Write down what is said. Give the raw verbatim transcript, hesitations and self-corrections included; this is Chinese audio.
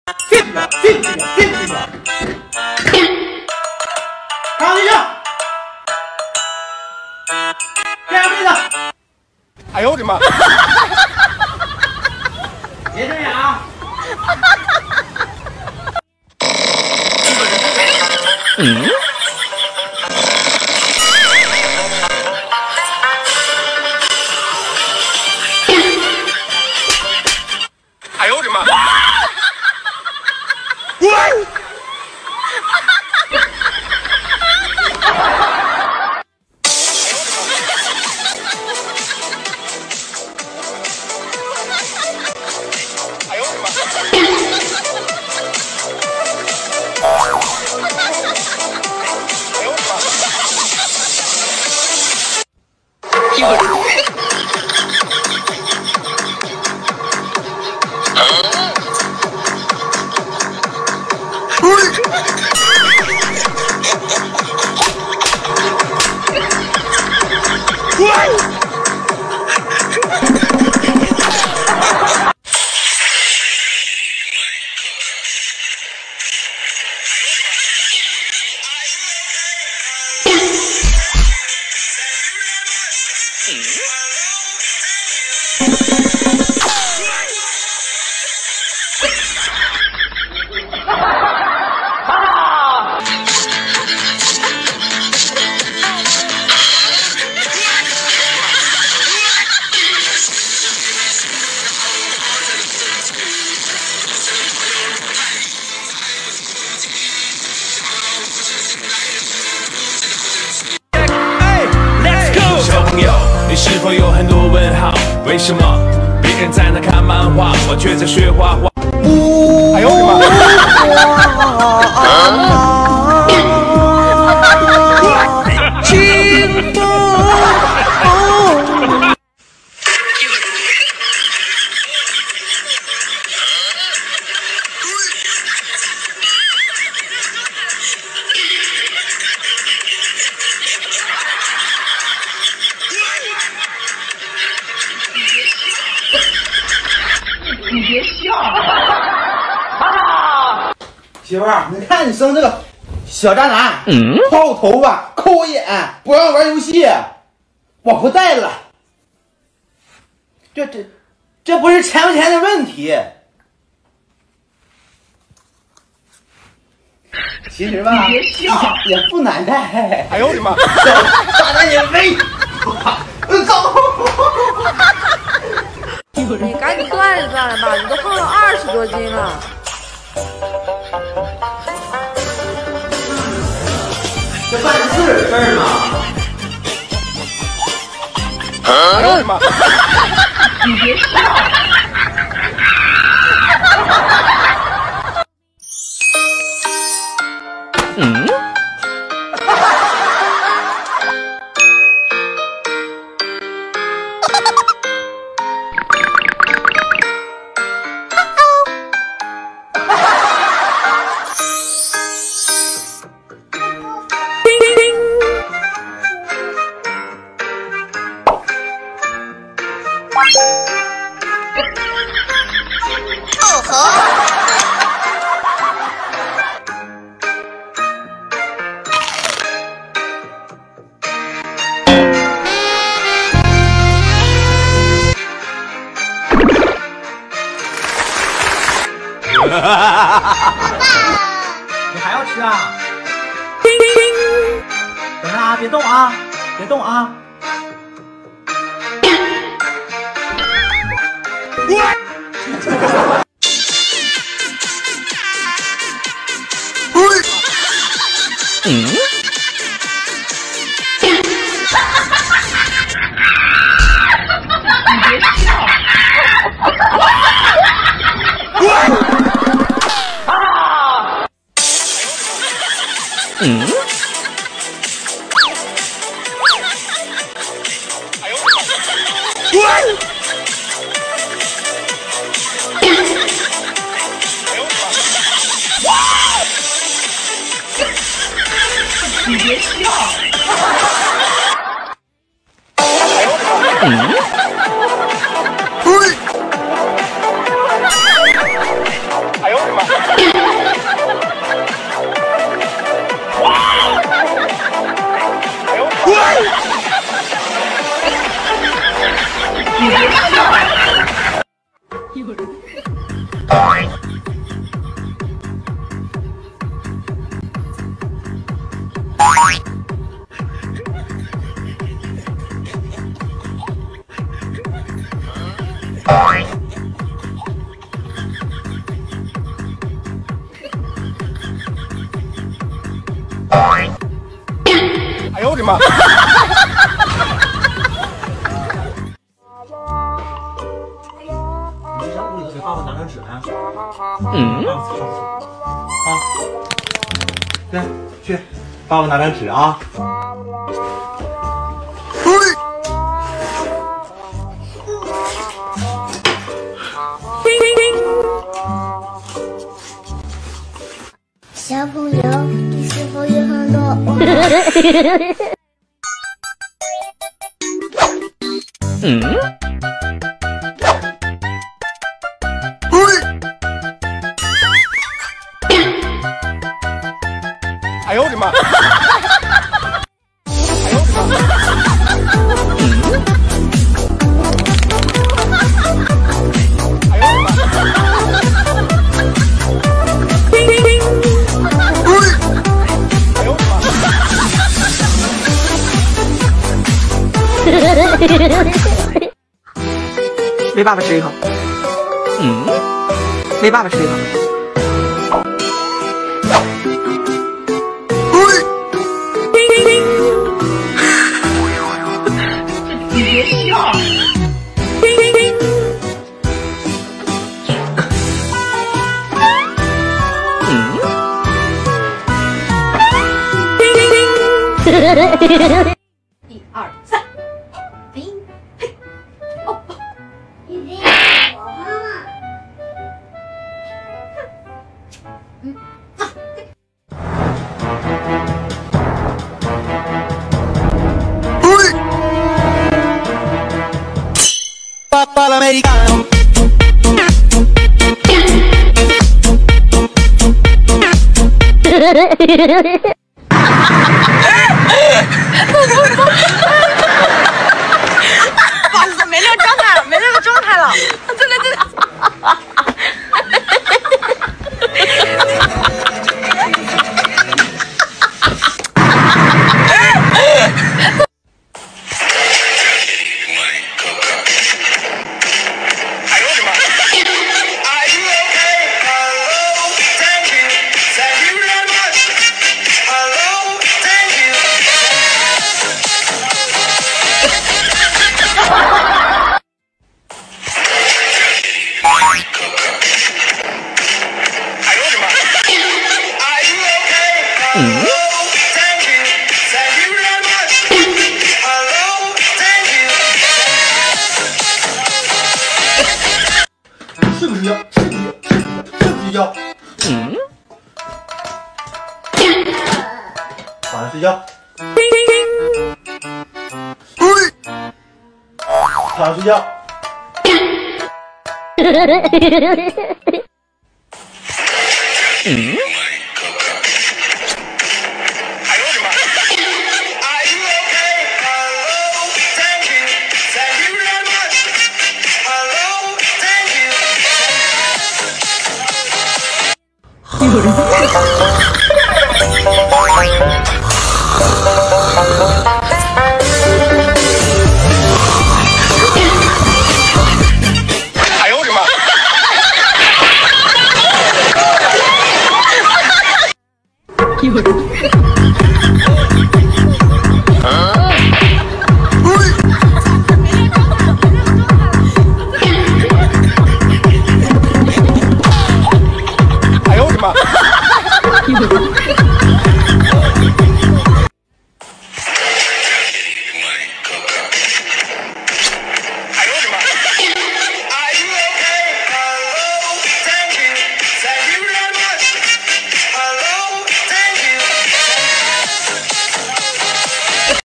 进去了，进去了，进去了！看一下，盖被子。 哎呦我的妈！ 别这样啊！ 嗯。 哎呦我的妈！ 你是否有很多问号？为什么别人在那看漫画，我却在学画画？ 哎呦我的妈！ 清风。 你别笑！啊！媳妇儿，你看你生这个小渣男，嗯，薅我头发，抠我眼，不让我玩游戏，我不带了。这这这不是钱不钱的问题。其实吧，你别笑，也不难带。 哎呦我的妈！ 渣男也威，走。 你赶紧锻炼锻炼吧，你都胖了二十多斤了。 这办事的事儿呢？ 哎呦我的妈！ 你别笑。 嗯。 哦吼！ 你还要吃啊？等着啊，别动啊，别动啊！ 嗯。 你别笑。啊！ 嗯。 哎呦我的妈！ 你别笑。 嗯。 哎呦我的妈！ 呦我的妈！ 你上屋里头给爸爸拿张纸来。 嗯， 啊，对，去，爸爸拿张纸啊。 小朋友，你是否有很多我？ 嗯， 哎呦我的妈！ 喂爸爸吃一口， 嗯， 喂爸爸吃一口。 你别笑。 一二三，飞，嘿，哦， 你别我妈妈。 嗯， 不好意思，没那个状态了，没那个状态了，真的真的。 哎呦我的妈！ Are you okay? Hello, thank you, thank you very much. Hello, thank you. 哎呦我的妈！ Are you okay? Hello, thank you, thank you very much. Hello, thank you. 睡不睡觉？睡不睡觉？睡不睡觉？ 嗯， 晚上睡觉。晚上睡觉。 嗯， 哎呦我的妈 ！Are you okay? Hello, thank you, thank you very much. Hello, thank you. 晚上睡觉。